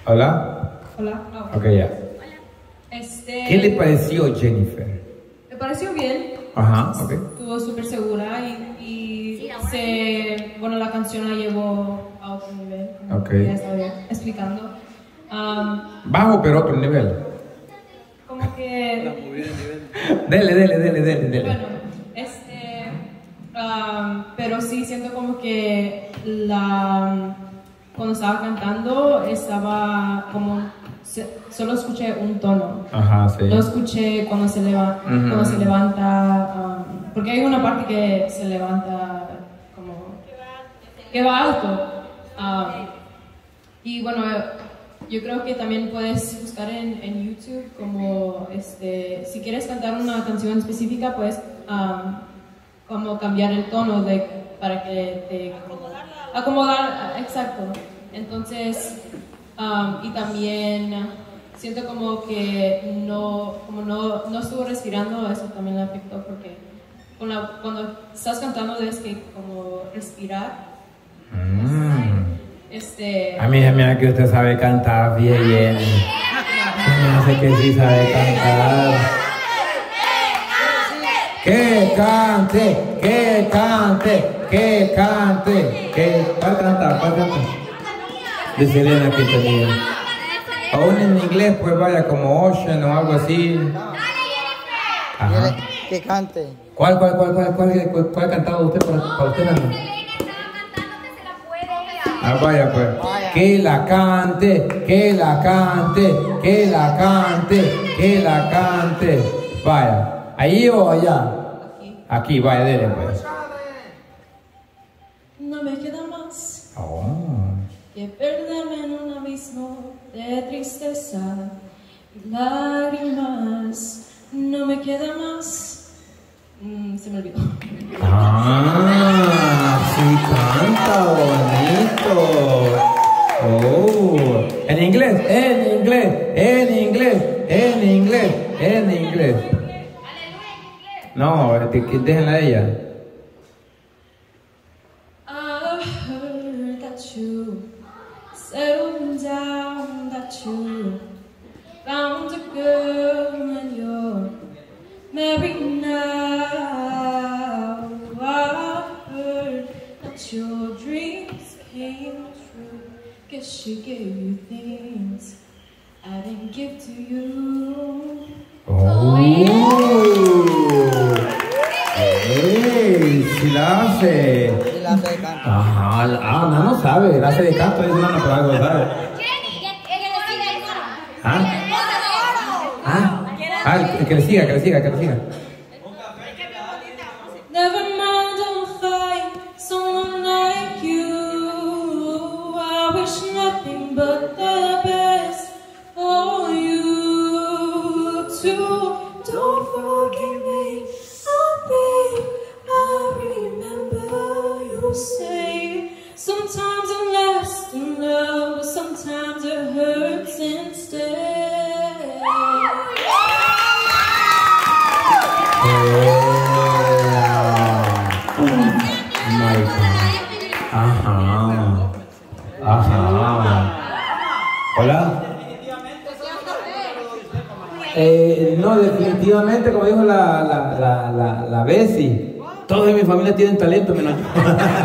Hola. Hola. Oh. Ok, ya. ¿Qué le pareció Jennifer? Me pareció bien. Ajá, ok. Estuvo súper segura y bueno, la canción la llevó a otro nivel, como Okay. ya estaba explicando. Bajo, pero otro nivel. Como que... Dele. Bueno, pero sí siento como que cuando estaba cantando estaba como solo escuché un tono. Ajá, sí. No escuché cuando se levanta, porque hay una parte que se levanta como que va alto. Y bueno, yo creo que también puedes buscar en YouTube como si quieres cantar una canción específica, puedes como cambiar el tono para que te acomodar, exacto. Entonces, y también siento como que no estuvo respirando, eso también le afectó porque cuando estás cantando debes que como respirar. A mí se me hace que usted sabe cantar bien. Se me hace que sí sabe cantar. Que cante. ¿Cuál canta? De Selena que tenía. Aún en inglés, pues vaya como Ocean o algo así. Ajá. Que cante. ¿Cuál cantaba usted para usted, Nando? Ah, vaya pues. Que la cante. Vaya. ¿Ahí o allá? Aquí, vaya, dele pues. No me queda más Oh. que perderme en un abismo de tristeza y lágrimas. No me queda más. Se me olvidó. Sí canta bonito. Oh. En inglés. No, déjenla a ella. I heard that you settled down, that you found a girl and you're married now. I heard that your dreams came true. Guess she gave you things I didn't give to you. Oh. Sí la hace. Sí la hace de canto. Ajá, no sabe, la hace de canto, es una por algo, ¿sabe? Que le siga. Never mind, I'll find someone like you. I wish nothing but the best for you too. Don't forgive me, I remember you say sometimes it lasts in love, but sometimes it hurts instead. Ajá. Hola. No, definitivamente, como dijo la Bessie, todos en mi familia tienen talento, menos yo.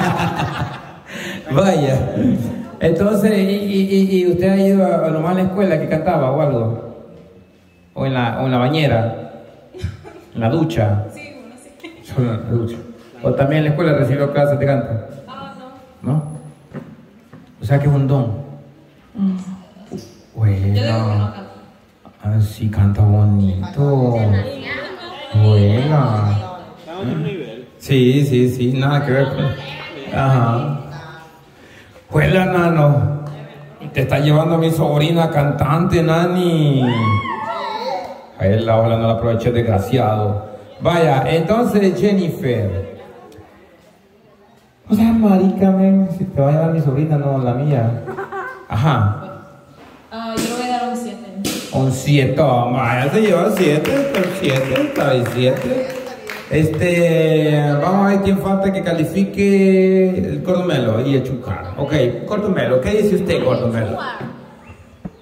Vaya. Entonces, ¿y usted ha ido a nomás a la escuela que cantaba o algo? ¿O en la bañera? ¿En la ducha? Sí, bueno, sí. Solo en la ducha. ¿O también en la escuela recibió clases de canto? No. ¿No? O sea que es un don. Bueno. Yo digo que no canto. Ah, sí, canta bonito. Buena. Sí, nada que ver con... Ajá. Juela, nano. Te está llevando a mi sobrina cantante, nani. Ahí ojalá no la aproveché, desgraciado. Vaya, entonces, Jennifer. O sea, marica, men, si te va a llevar mi sobrina, no la mía. Ajá. Yo le voy a dar un 7. Un 7, ya se lleva 7, el 7, está el 7. Vamos a ver quién falta que califique el Cordomelo y el Chucar. Ok, Cordomelo, ¿qué dice usted, Cordomelo?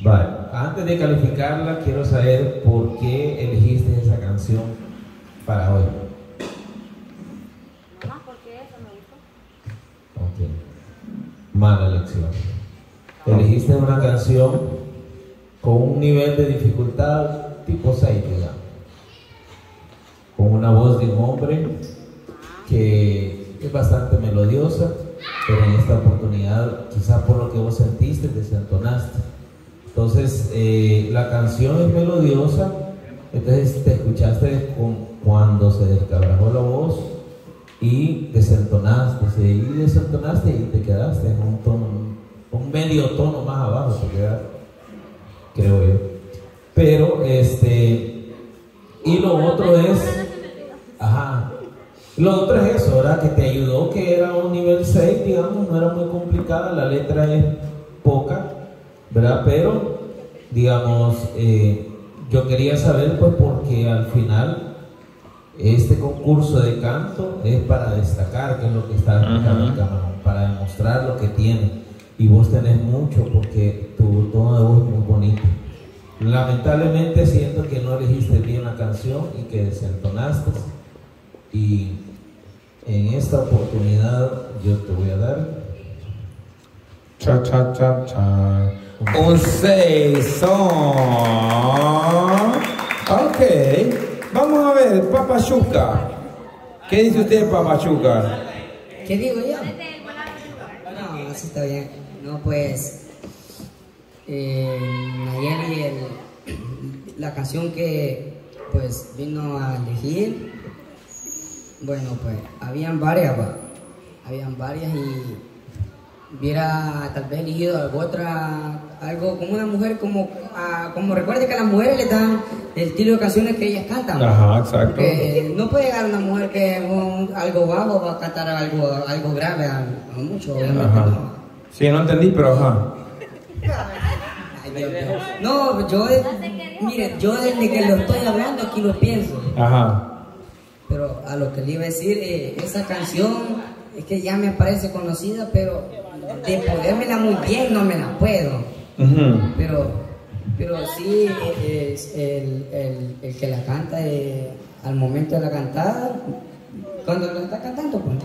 Vale, antes de calificarla, quiero saber por qué elegiste esa canción para hoy. Mamá, porque eso me gustó. Ok, mala elección. Elegiste una canción con un nivel de dificultad tipo 6, digamos, con una voz de un hombre que es bastante melodiosa, pero en esta oportunidad, quizás por lo que vos sentiste, desentonaste. Entonces, la canción es melodiosa, entonces te escuchaste cuando se descabrajó la voz y desentonaste, y te quedaste en un tono, un medio tono más abajo, te quedaste, creo yo. Pero, y lo otro es, lo otro es eso, ¿verdad? Que te ayudó, que era un nivel 6, digamos, no era muy complicada, la letra es poca, ¿verdad? Pero, digamos, yo quería saber, pues, porque al final este concurso de canto es para destacar, que es lo que está explicando el camarón, para demostrar lo que tiene. Y vos tenés mucho, porque tu tono de voz es muy bonito. Lamentablemente siento que no elegiste bien la canción y que desentonaste. Y en esta oportunidad yo te voy a dar un 6. Ok, vamos a ver, Papachuca. ¿Qué dice usted, Papachuca? ¿Qué digo yo? No, así está bien. No, pues Nayeli, la canción que pues vino a elegir, bueno, pues habían varias y hubiera tal vez elegido algo como una mujer, como recuerde que a las mujeres les dan el estilo de canciones que ellas cantan. Ajá, exacto. Porque no puede llegar una mujer que con algo bajo va a cantar algo grave, algo mucho, obviamente. Ajá. No. Sí, no entendí, pero ajá. Ay, Dios mío. No, mire, yo desde que lo estoy hablando aquí lo pienso. Ajá. Pero a lo que le iba a decir, esa canción es que ya me parece conocida, pero de podérmela muy bien no me la puedo. Pero sí, es el que la canta al momento de la cantada, cuando lo está cantando, pues,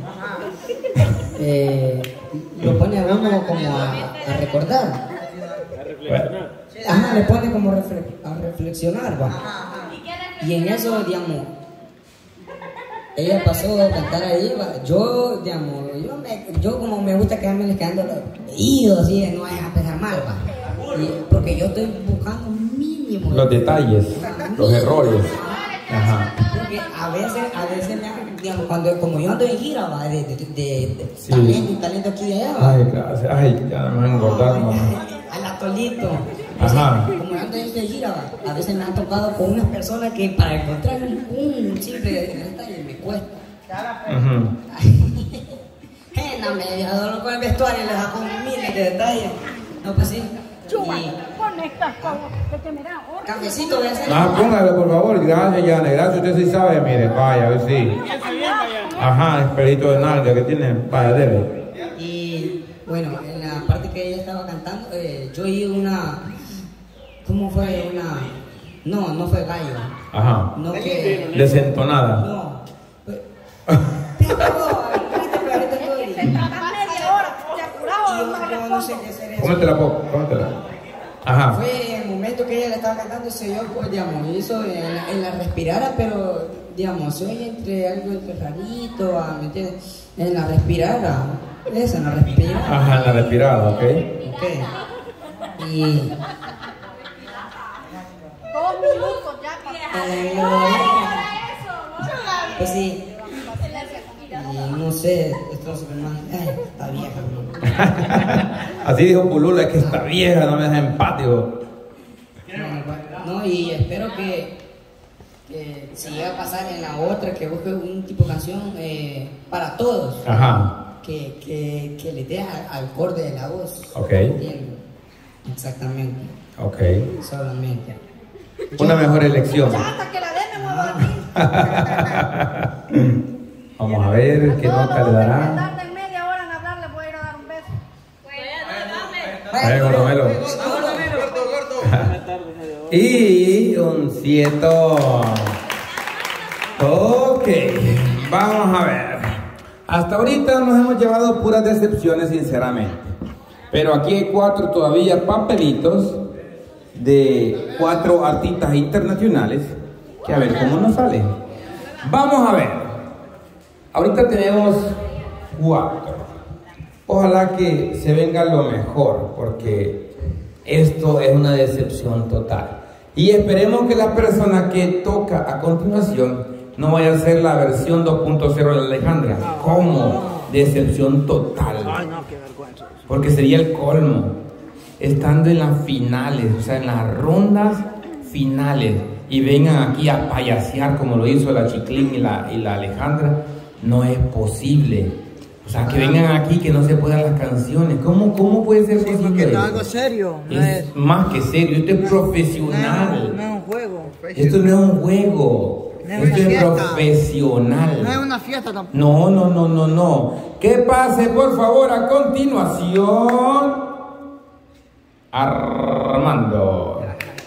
lo pone a uno como a recordar. Ajá, le pone como a reflexionar, va. Y en eso, digamos, ella pasó a cantar ahí, va. Yo, digamos, yo como me gusta quedarme quedando los oídos, así, no es a pensar mal, va. Porque yo estoy buscando mínimo los detalles, los errores. Ajá. Porque a veces digamos, como yo ando en gira, va, de Sí. talento aquí y allá, va. Ay, gracias. Ay, ya me van a engordar, mamá. Al atolito. Ajá. Como yo ando en gira, va, a veces me han tocado con unas personas que para encontrar un simple detalle me cuesta. No me adoro con el vestuario, les hago miles de detalles. No, pues sí. Pon estas cosas que me da horror. Cafecito voy a hacer. Póngale, por favor. Gracias, Yana. Gracias, usted sí sabe, mire. Vaya, a ver si. Ajá, esperito de nalga que tiene. Vaya, debe. Y bueno, en la parte que ella estaba cantando, yo oí una. ¿Cómo fue? No fue gallo. Ajá. No que. Desentonada. No. No sé qué hacer eso. Cómetela. Ajá. Fue el momento que ella le estaba cantando, se yo, pues, digamos, hizo en la respirada, pero, digamos, se oye algo entre rarito, ¿me entiendes? En la respirada, en la respirada. Ajá, en la respirada, ok. Y 2 minutos ya pues sí. Y no sé, esto se me manda. Está vieja. Así dijo Pulula, es que está vieja, no me deja empático. No, y espero que si llega a pasar en la otra, que busque un tipo de canción para todos. Ajá. Que le dé al acorde de la voz. Ok. Entiendo. Exactamente. Ok. Solamente. Una mejor elección. Ya hasta que la den me muevo aquí. Vamos a ver qué nota le dará. Tarden media hora en hablar, les voy a ir a dar un beso. A ver, Gordomelo. Corto. y un 7. Ok, vamos a ver. Hasta ahorita nos hemos llevado puras decepciones, sinceramente. Pero aquí hay 4 todavía papelitos de 4 artistas internacionales. Que a ver cómo nos sale. Vamos a ver. Ahorita tenemos 4. Ojalá que se venga lo mejor, porque esto es una decepción total. Y esperemos que la persona que toca a continuación no vaya a ser la versión 2.0 de la Alejandra. ¿Cómo? Decepción total. Porque sería el colmo. Estando en las finales, o sea, en las rondas finales, y vengan aquí a payasear como lo hizo la Chiclín y la Alejandra, no es posible. O sea, que vengan aquí que no se puedan las canciones. ¿Cómo puede ser posible? Porque esto es algo serio. Es más que serio, esto es profesional. No es un juego. Esto no es un juego. Esto es profesional. No es una fiesta tampoco. No. Que pase, por favor, a continuación. Armando.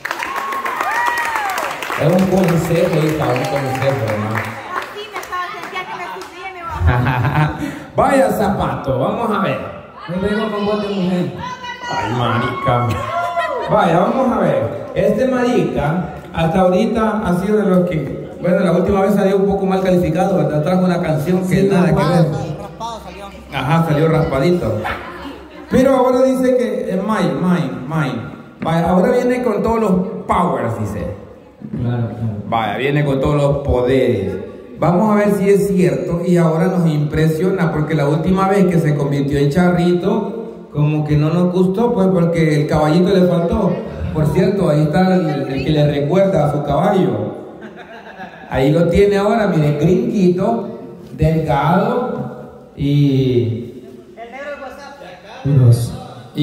Es un consejo, hija, un consejo, hermano. Así me estaba sentía que me subía y me bajaba. Vaya zapato, vamos a ver. Me vengo con voz de mujer. Ay, marica. Vaya, vamos a ver. Este marica, hasta ahorita ha sido de los que, bueno, la última vez salió un poco mal calificado, ¿verdad? Trajo una canción que nada que ver. Raspado salió. Ajá, salió raspadito. Pero ahora dice que es mine. Vaya, ahora viene con todos los powers, dice. Claro. Vaya, viene con todos los poderes. Vamos a ver si es cierto. Y ahora nos impresiona porque la última vez que se convirtió en charrito, como que no nos gustó, pues porque el caballito le faltó. Por cierto, ahí está el que le recuerda a su caballo. Ahí lo tiene ahora, miren, gringuito, delgado y... El negro de WhatsApp.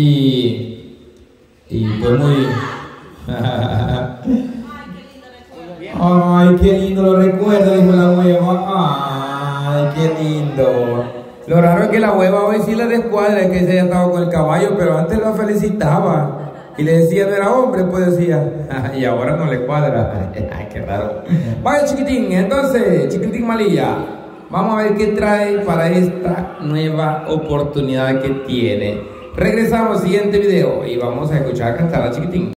Y pues muy... Ay, qué lindo lo recuerdo, dijo la hueva. Ay, qué lindo. Lo raro es que la hueva hoy sí le descuadra, es que se haya estado con el caballo, pero antes lo felicitaba. Y le decía, no era hombre, pues decía. Y ahora no le cuadra. Ay, qué raro. Vaya, chiquitín, entonces, chiquitín Malilla. Vamos a ver qué trae para esta nueva oportunidad que tiene. Regresamos al siguiente video y vamos a escuchar cantar a Chiquitín.